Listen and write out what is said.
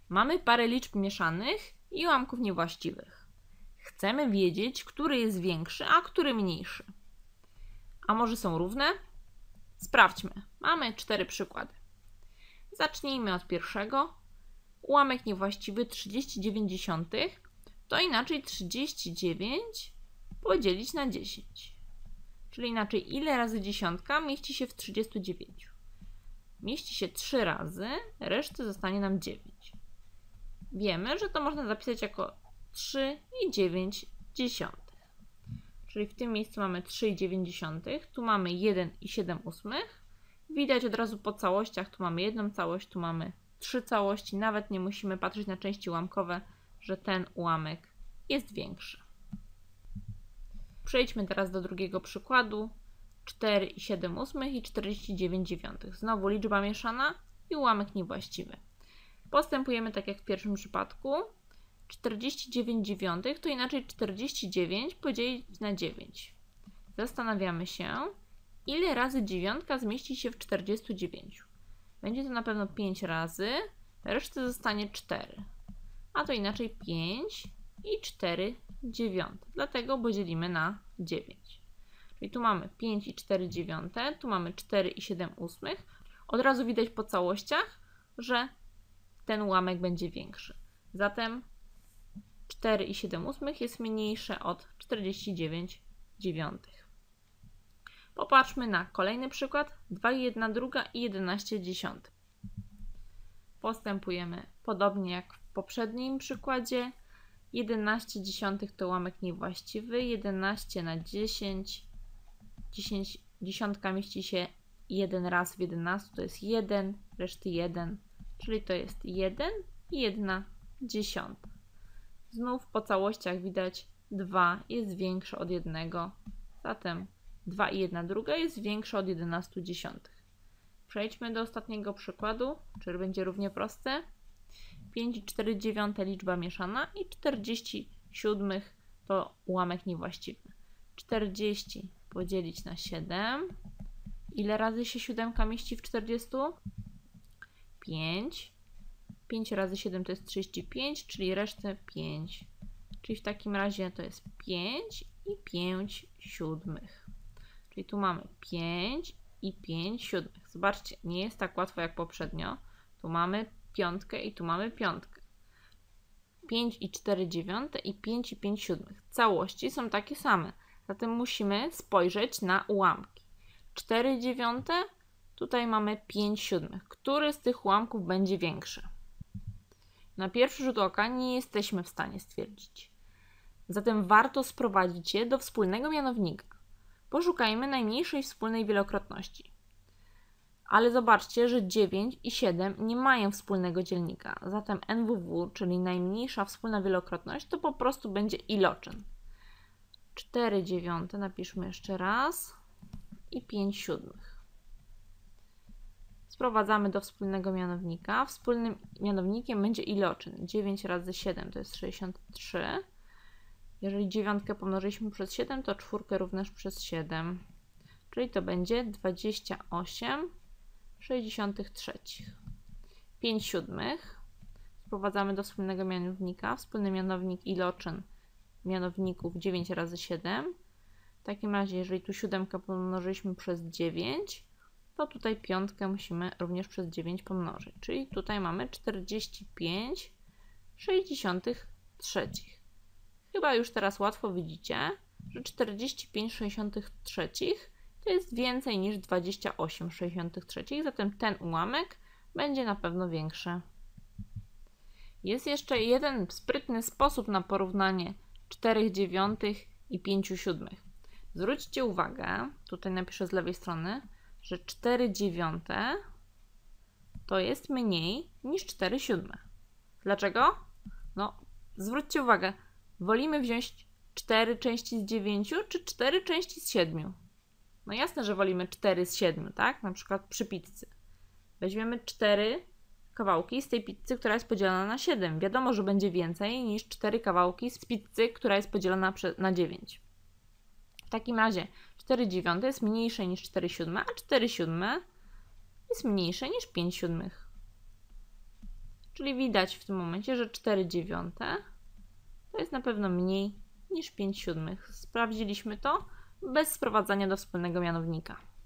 Mamy parę liczb mieszanych i ułamków niewłaściwych. Chcemy wiedzieć, który jest większy, a który mniejszy. A może są równe? Sprawdźmy. Mamy 4 przykłady. Zacznijmy od pierwszego. Ułamek niewłaściwy 39 to inaczej 39 podzielić na 10. Czyli inaczej, ile razy dziesiątka mieści się w 39? Mieści się 3 razy, reszty zostanie nam 9. Wiemy, że to można zapisać jako 3,9. Czyli w tym miejscu mamy 3,9, tu mamy 1,7. Widać od razu po całościach, tu mamy jedną całość, tu mamy 3 całości. Nawet nie musimy patrzeć na części ułamkowe, że ten ułamek jest większy. Przejdźmy teraz do drugiego przykładu. 4,7 i 49,9. Znowu liczba mieszana i ułamek niewłaściwy. Postępujemy tak jak w pierwszym przypadku. 49,9 to inaczej 49 podzielić na 9. Zastanawiamy się, ile razy dziewiątka zmieści się w 49. Będzie to na pewno 5 razy, reszty zostanie 4. A to inaczej 5 i 4 dziewiąte. Dlatego podzielimy na 9. Czyli tu mamy 5 i 4 dziewiąte, tu mamy 4 i 7 ósmych. Od razu widać po całościach, że ten ułamek będzie większy. Zatem 4 i 7 ósmych jest mniejsze od 49 dziewiątych. Popatrzmy na kolejny przykład. 2,1 i 11 dziesiątych. Postępujemy podobnie jak w poprzednim przykładzie. 11 dziesiątych to ułamek niewłaściwy. 11 na 10. 10 dziesiątka mieści się 1 raz w 11, to jest 1, reszty 1, czyli to jest 1 i 1 dziesiąta. Znów po całościach widać 2 jest większe od 1, zatem 2 i 1/2 jest większa od 11 dziesiątych. Przejdźmy do ostatniego przykładu, który będzie równie prosty. 5 i 4 dziewiąte liczba mieszana i 47 to ułamek niewłaściwy. 40 podzielić na 7. Ile razy się 7 mieści w 40? 5. 5 razy 7 to jest 35, czyli resztę 5. Czyli w takim razie to jest 5 i 5 siódmych. Czyli tu mamy 5 i 5 siódmych. Zobaczcie, nie jest tak łatwo jak poprzednio. Tu mamy piątkę i tu mamy piątkę. 5 i 4 dziewiąte i 5 i 5 siódmych. Całości są takie same. Zatem musimy spojrzeć na ułamki. 4 dziewiąte, tutaj mamy 5 siódmych. Który z tych ułamków będzie większy? Na pierwszy rzut oka nie jesteśmy w stanie stwierdzić. Zatem warto sprowadzić je do wspólnego mianownika. Poszukajmy najmniejszej wspólnej wielokrotności. Ale zobaczcie, że 9 i 7 nie mają wspólnego dzielnika. Zatem NWW, czyli najmniejsza wspólna wielokrotność, to po prostu będzie iloczyn. 4 dziewiąte, napiszmy jeszcze raz, i 5 siódmych. Sprowadzamy do wspólnego mianownika. Wspólnym mianownikiem będzie iloczyn. 9 razy 7 to jest 63. Jeżeli dziewiątkę pomnożyliśmy przez 7, to czwórkę również przez 7. Czyli to będzie 28,63. 5 siódmych. Sprowadzamy do wspólnego mianownika. Wspólny mianownik iloczyn mianowników 9 razy 7. W takim razie, jeżeli tu siódemkę pomnożyliśmy przez 9, to tutaj piątkę musimy również przez 9 pomnożyć. Czyli tutaj mamy 45,63. Chyba już teraz łatwo widzicie, że 45,63 to jest więcej niż 28,63, zatem ten ułamek będzie na pewno większy. Jest jeszcze jeden sprytny sposób na porównanie 4 dziewiątych i 5 siódmych. Zwróćcie uwagę, tutaj napiszę z lewej strony, że 4 dziewiąte to jest mniej niż 4 siódme. Dlaczego? No, zwróćcie uwagę, wolimy wziąć 4 części z 9 czy 4 części z 7? No jasne, że wolimy 4 z 7, tak? Na przykład przy pizzy. Weźmiemy 4 kawałki z tej pizzy, która jest podzielona na 7. Wiadomo, że będzie więcej niż 4 kawałki z pizzy, która jest podzielona na 9. W takim razie 4 dziewiąte jest mniejsze niż 4 siódme, a 4 siódme jest mniejsze niż 5 siódmych. Czyli widać w tym momencie, że 4/9 to jest na pewno mniej niż 5/7. Sprawdziliśmy to bez sprowadzania do wspólnego mianownika.